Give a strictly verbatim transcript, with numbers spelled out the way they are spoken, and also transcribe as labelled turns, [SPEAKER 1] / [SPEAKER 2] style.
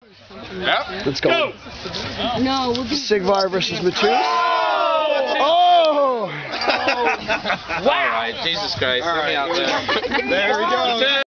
[SPEAKER 1] Yep.
[SPEAKER 2] Let's go.
[SPEAKER 1] Go.
[SPEAKER 3] No, we're
[SPEAKER 2] Cigvar versus Mattuse.
[SPEAKER 1] Oh!
[SPEAKER 2] Oh!
[SPEAKER 1] Wow! All right, Jesus Christ. Let me out there.
[SPEAKER 2] There we go.